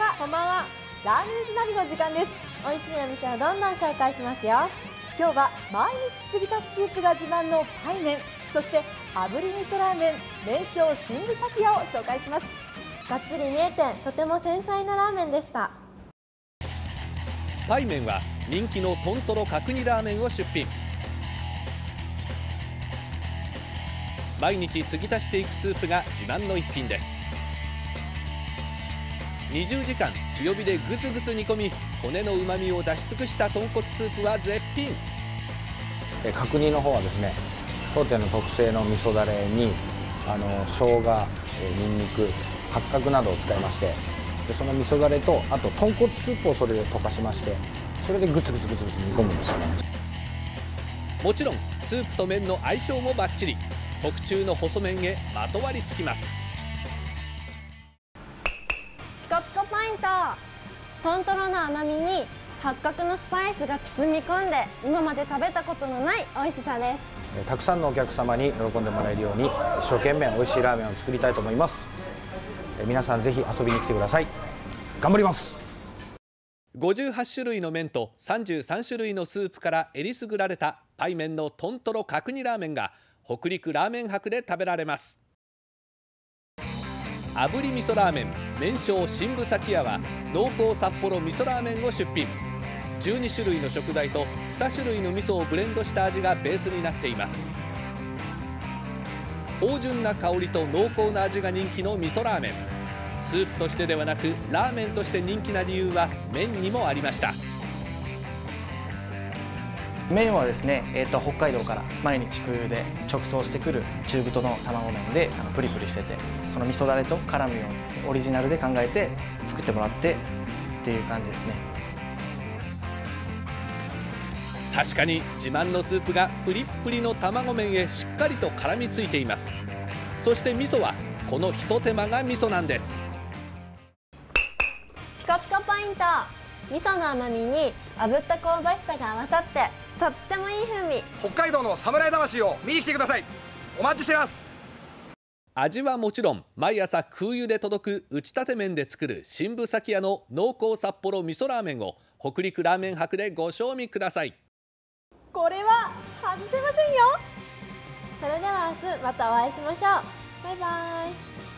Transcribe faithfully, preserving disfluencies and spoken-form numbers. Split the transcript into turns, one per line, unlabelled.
は。
こんばんは。
ラーメンズナビの時間です。
美味しいお店をどんどん紹介しますよ。
今日は毎日継ぎ足しスープが自慢のパイ麺、そして炙り味噌ラーメン麺匠新武咲屋を紹介します。
がっつり名店、とても繊細なラーメンでした。
パイ麺は人気のトントロ角煮ラーメンを出品。毎日継ぎ足していくスープが自慢の一品です。にじゅうじかん強火でグツグツ煮込み、骨のうまみを出し尽くした豚骨スープは絶品。
角煮の方はですね、当店の特製の味噌だれにあの生姜、にんにく、八角などを使いまして、でその味噌だれとあと豚骨スープをそれで溶かしまして、それでグツグツグツグツ煮込むんですよね。
もちろんスープと麺の相性もバッチリ。特注の細麺へまとわりつきます。
ピカピカポイント。トントロの甘みに八角のスパイスが包み込んで、今まで食べたことのない美味しさです。
たくさんのお客様に喜んでもらえるように一生懸命美味しいラーメンを作りたいと思います。皆さんぜひ遊びに来てください。頑張ります。
ごじゅうはちしゅるいの麺とさんじゅうさんしゅるいのスープからえりすぐられたパイ麺のトントロ角煮ラーメンが北陸ラーメン博で食べられます。炙り味噌ラーメン麺匠新武咲屋は濃厚札幌味噌ラーメンを出品。じゅうにしゅるいの食材とにしゅるいの味噌をブレンドした味がベースになっています。芳醇な香りと濃厚な味が人気の味噌ラーメン。スープとしてではなくラーメンとして人気な理由は麺にもありました。
麺はですね、えー、と北海道から毎日空輸で直送してくる中太の卵麺で、あのプリプリしてて、その味噌だれと絡むようにオリジナルで考えて作ってもらってっていう感じですね。
確かに自慢のスープがプリップリの卵麺へしっかりと絡みついています。そして味噌はこのひと手間が味噌なんです。
ピカピカポイント。味噌の甘みに炙った香ばしさが合わさって、とってもいい風味。
北海道の侍魂を見に来てください。お待ちしてます。
味はもちろん毎朝空輸で届く打ちたて麺で作る新武咲屋の濃厚札幌味噌ラーメンを北陸ラーメン博でご賞味ください。
これは外せませんよ。
それでは明日またお会いしましょう。バイバイ。